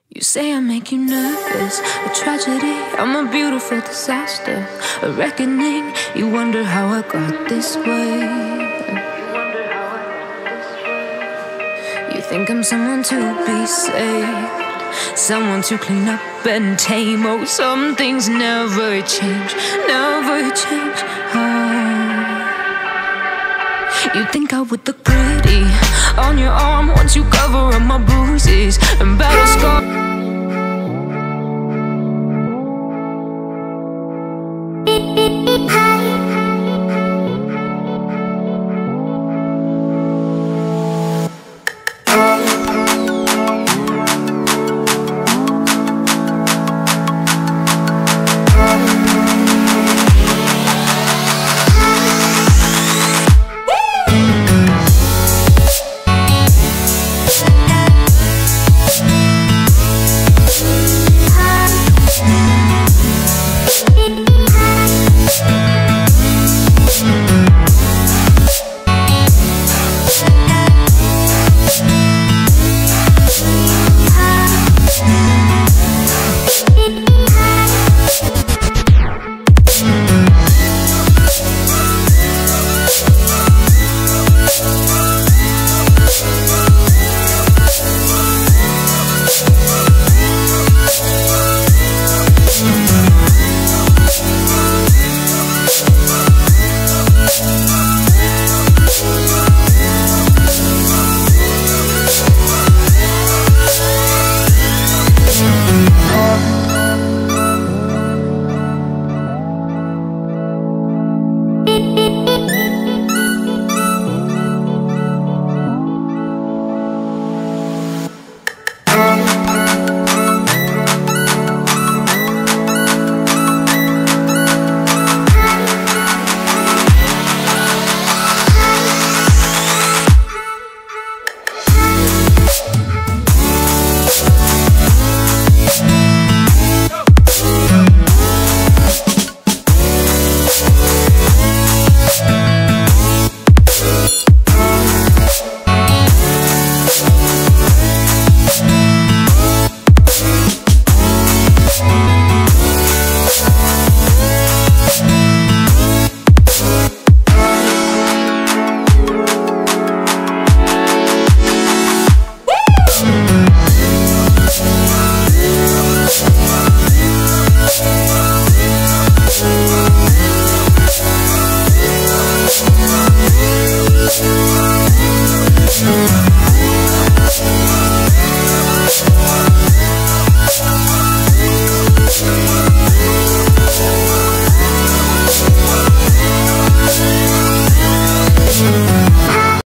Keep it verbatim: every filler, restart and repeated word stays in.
You say I make you nervous, a tragedy, I'm a beautiful disaster, a reckoning. You wonder how I got this way. You think I'm someone to be saved, someone to clean up and tame. Oh, some things never change, never change. Oh. You think I would look pretty on your arm once you cover up my bruises and